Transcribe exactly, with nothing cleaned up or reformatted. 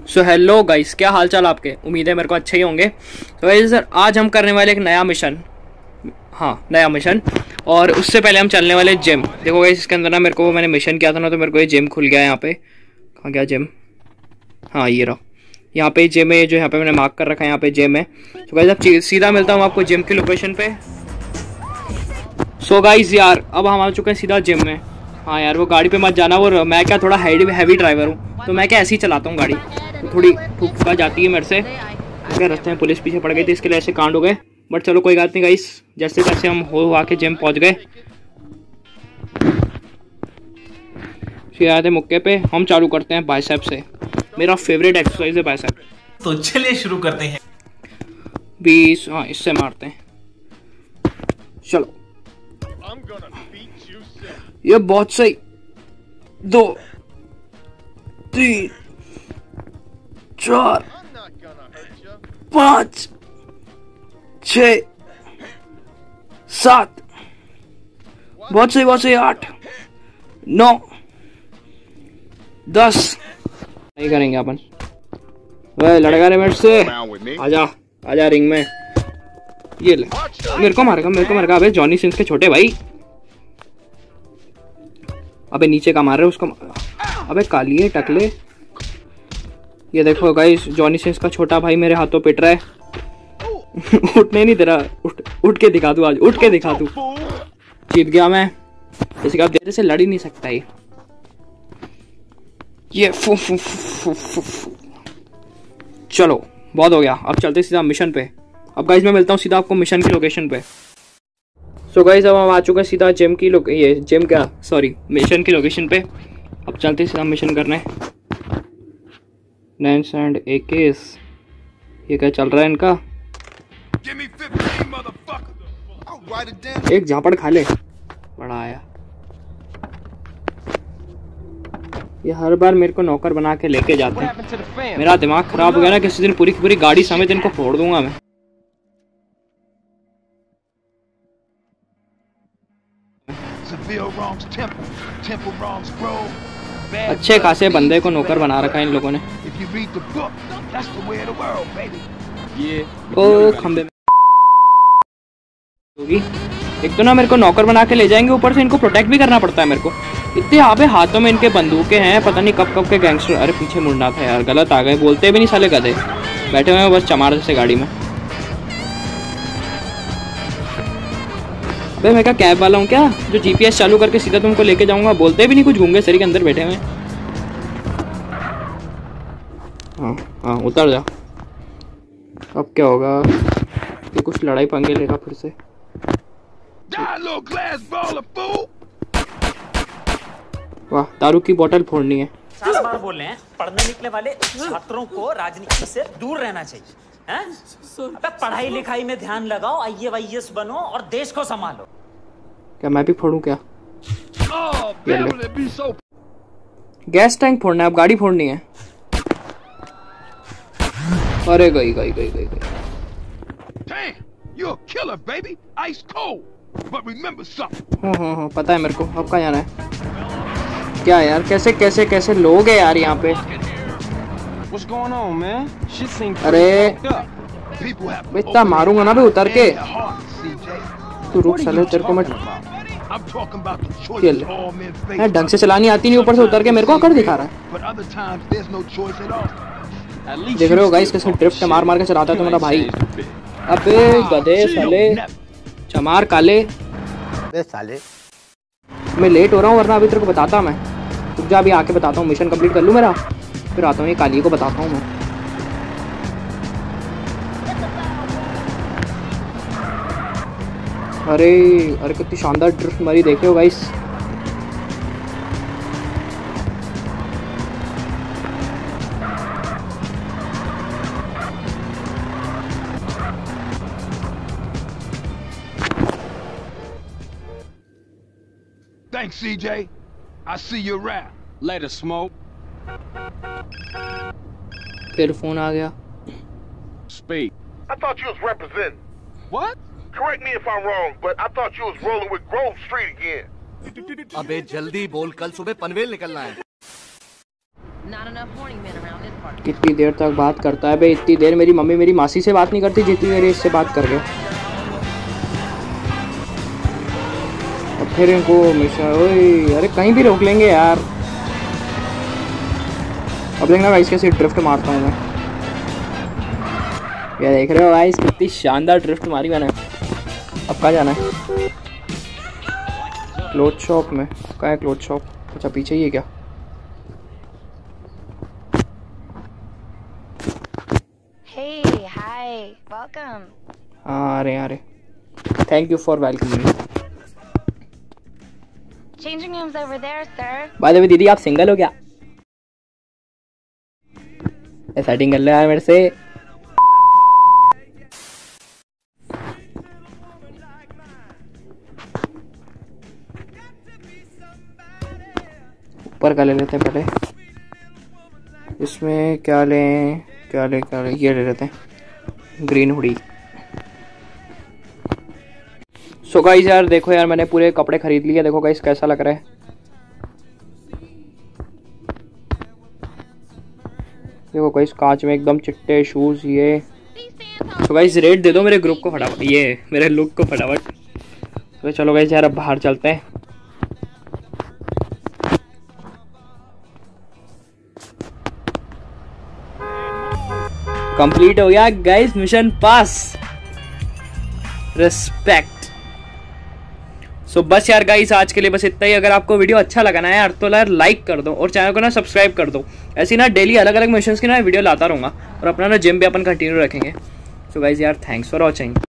So hello guys, क्या हाल चाल आपके। उम्मीद है मेरे को अच्छे ही होंगे। तो गाइस सर, आज हम करने वाले एक नया मिशन, हाँ नया मिशन। और उससे पहले हम चलने वाले जिम। देखो गाइस, इसके अंदर ना मेरे को, मैंने मिशन किया था ना, तो मेरे को ये जिम खुल गया है यहाँ पे। कहाँ गया जिम? हाँ ये रहा, यहाँ पे जिम है, जो यहाँ पे मैंने मार्क कर रखा है, यहाँ पे जिम है। तो गाइस अब सीधा मिलता हूँ आपको जिम की लोकेशन पे। सो गाइस यार, अब हम आ चुके हैं सीधा जिम में। हाँ यार, वो गाड़ी पे मत जाना, वो मैं क्या थोड़ा हैवी हैवी ड्राइवर हूँ, तो मैं क्या ऐसे ही चलाता हूँ गाड़ी, तो थोड़ी ठुक ठुका जाती है मेरे से। तो क्या रास्ते में पुलिस पीछे पड़ गई थी, इसके लिए ऐसे कांड हो गए। बट चलो कोई बात नहीं गाइस, जैसे तैसे हम हो आके जिम पहुँच गए। फिर आए थे मुक्के पे, हम चालू करते हैं बाइसेप से। मेरा फेवरेट एक्सरसाइज है बाइसेप। तो चलिए शुरू करते हैं। बीस, हाँ इससे मारते हैं। चलो ये बहुत सही। दो, तीन, चार, पाँच, छ, सात, बहुत सही बहुत सही। आठ, नौ, दस। नहीं करेंगे अपन। वह लड़का रे मेरे से, आजा आजा रिंग में। ये ले, मेरे को मारेगा मेरे को मारेगा। अबे जॉनी सिंस के छोटे भाई, अबे नीचे का मार रहे उसको। अबे कालिए टकले। ये देखो गाइस, जॉनी सिंस का छोटा भाई मेरे हाथों पिट रहा है। उठने नहीं दे रहा। उठ उठ के दिखा दू, आज उठ के दिखा दू। जीत गया मैं, किसी का देर से लड़ ही नहीं सकता ये। ये फु फु फु फु फु। चलो बहुत हो गया, अब चलते सीधा मिशन पे। अब गाइस मैं मिलता हूँ सीधा आपको मिशन की लोकेशन पे। सो so गाइस अब हम आ चुके हैं सीधा जिम की लोके ये जिम क्या सॉरी मिशन की लोकेशन पे। अब चलते सीधा मिशन करने। नैन्स एंड एकेस, ये क्या चल रहा है इनका? एक झापड़ खा ले, बड़ा आया। ये हर बार मेरे को नौकर बना के लेके जाते हैं। मेरा दिमाग खराब हो गया ना, किसी दिन पूरी की पूरी गाड़ी समेत इनको फोड़ दूंगा मैं। अच्छे खासे बंदे को नौकर बना रखा है इन लोगों ने। ओ खंबे में होगी। एक तो ना मेरे को नौकर बना के ले जाएंगे, ऊपर से इनको प्रोटेक्ट भी करना पड़ता है मेरे को। इतने आबे हाथों में इनके बंदूकें हैं, पता नहीं कब कब के गैंगस्टर। अरे पीछे मुड़ना था यार, गलत आ गए। बोलते भी नहीं साले गधे, बैठे हुए हैं बस चमार जैसे गाड़ी में। अबे मैं क्या कैब वाला हूँ क्या, जो जीपीएस चालू करके सीधा तुमको लेके जाऊंगा? बोलते भी नहीं कुछ, घूंगे सरी के अंदर बैठे हुए। हाँ हाँ उतर जा। अब क्या होगा, ये कुछ लड़ाई पंगे लेगा फिर से। वाह, दारू की बोतल फोड़नी है। सात बार बोल रहे हैं, पढ़ने निकले वाले छात्रों को राजनीति से दूर रहना चाहिए। हैं? अबे पढ़ाई लिखाई में ध्यान लगाओ, आई ए वाई एस बनो और देश को संभालो। क्या मैं भी फोड़ूं क्या? गैस टैंक फोड़ना है, अब गाड़ी फोड़नी है। अरे गई गई गई गई गई। हाँ हाँ हाँ पता है मेरे को। अब कहाँ जाना है? क्या यार, कैसे कैसे कैसे लोग हैं यार यहाँ पे। अरे इतना मारूंगा ना भी उतर के। तू रुक साले, तेरे को मैं मैं ढंग से चलानी आती नहीं, ऊपर से उतर के मेरे को अकड़ दिखा रहा है। देख रहे हो गाइस, कैसे ड्रिफ्ट मार मार के चलाता है तो मेरा भाई। अबे गधे साले, चमार काले साले। मैं लेट हो रहा हूँ, वरना अभी तेरे को बताता मैं। रुक जा, अभी आके बताता हूँ, मिशन कंप्लीट कर लूँ मेरा, फिर आता हूँ ये काली को बताता हूँ मैं। अरे अरे कितनी शानदार ड्रिफ्ट मारी, देख रहे हो guys. Thanks, C J. I see you around. Later, Smoke. फिर फोन आ गया। Speak. I thought you was representing. What? Correct me if I'm wrong, but I thought you was rolling with Grove Street again. अबे जल्दी बोल, कल सुबह पनवेल निकलना है। कितनी देर तक बात करता है बे? इतनी देर मेरी मम्मी मेरी मासी से बात नहीं करती जितनी देर इससे बात कर गए। अब फिर इनको हमेशा ओए अरे कहीं भी रोक लेंगे यार। अब देखना गाइस कैसे ड्रिफ्ट मारता हूँ मैं। ये देख रहे हो गाइस कितनी शानदार ड्रिफ्ट मारी मैंने। अब कहाँ जाना है? क्लोथ शॉप में। कहाँ है क्लोथ शॉप? अच्छा पीछे ही है क्या? Hey, hi, welcome. हाँ अरे अरे thank you for welcoming. Changing rooms over there, sir. By the way दीदी आप सिंगल हो क्या? सेटिंग कर लिया है मेरे से। ऊपर का ले लेते हैं पहले। इसमें क्या लें क्या लें क्या लें ये ले लेते हैं ग्रीन हुडी। सो गाइस यार देखो यार मैंने पूरे कपड़े खरीद लिए। देखो गाइस कैसा लग रहा है। देखो गाइस कांच में एकदम चिट्टे शूज ये। सो गाइस रेट दे दो मेरे ग्रुप को फटाफट, ये मेरे लुक को फटाफट। तो चलो गाइस यार अब बाहर चलते हैं। कंप्लीट हो गया guys mission pass. Respect. So so, बस यार गाइस आज के लिए बस इतना ही। अगर आपको वीडियो अच्छा लगा ना यार तो यार लाइक कर दो और चैनल को ना सब्सक्राइब कर दो। ऐसी ना डेली अलग अलग मिशंस की ना वीडियो लाता रहूँगा और अपना ना जिम भी अपन कंटिन्यू रखेंगे। सो गाइस यार थैंक्स फॉर वॉचिंग।